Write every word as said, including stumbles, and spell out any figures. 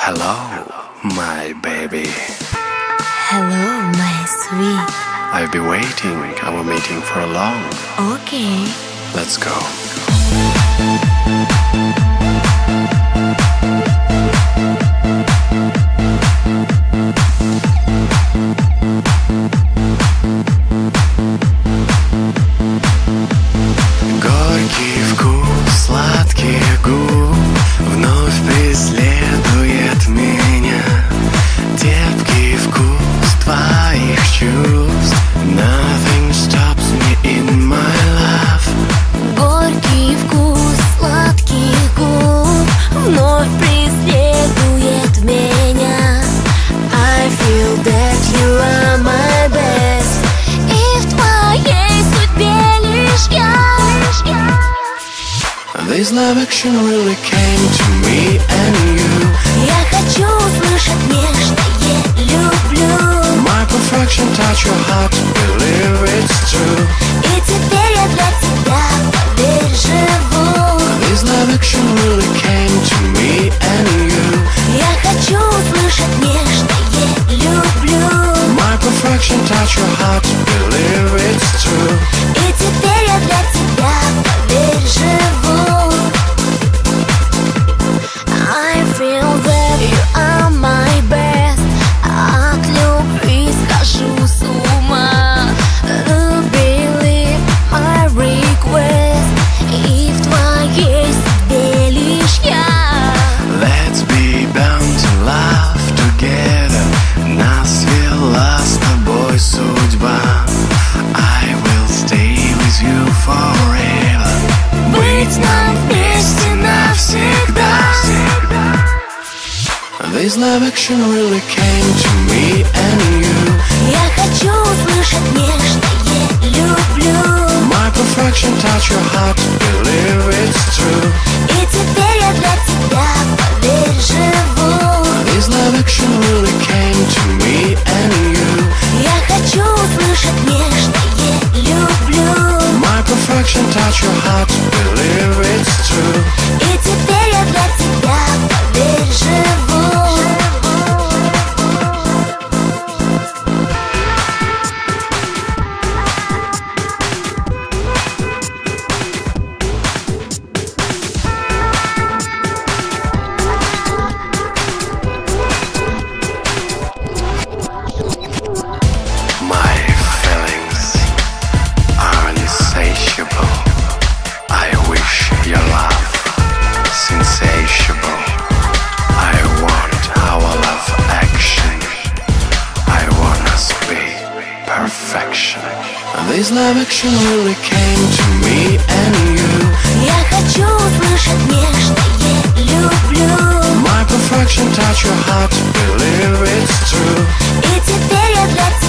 Hello, my baby. Hello, my sweet. I've been waiting our meeting for long. Okay. Let's go. Горький вкус сладких губ вновь преследует меня. Терпкий вкус твоих чувств. Nothing stops me in my love. Горький вкус сладких губ вновь преследует меня. I feel that you are my best. И в твоей судьбе лишь я. This love action really came to me and you. Я хочу услышать нежное люблю. My perfection touch your heart, believe it's true. И теперь я для тебя, поверь, живу. This love action really came to me and you. Я хочу услышать нежное люблю. My perfection touch your heart, believe it's true. И теперь я для тебя, поверь, живу. I feel that you are my best. От любви схожу с ума. Believe my request. И в твоей судьбе лишь я. Let's be bound to love together. Нас вела с тобой судьба. I will stay with you forever. Быть нам вместе навсегда. This love action really came to me and you. Я хочу услышать нежное люблю. My perfection touch your heart, believe it's true. И теперь я для тебя, поверь, живу. This love action really came to me and you. Я хочу услышать нежное люблю. My perfection touch your heart, believe it's true. И теперь я для тебя, поверь, живу. My feelings are insatiable. I wish your love insatiable. I want our love action. I want us be perfection. This love action really came to me and you. Я хочу услышать нежное люблю. My perfection touch your heart, believe it's true. И теперь я для тебя.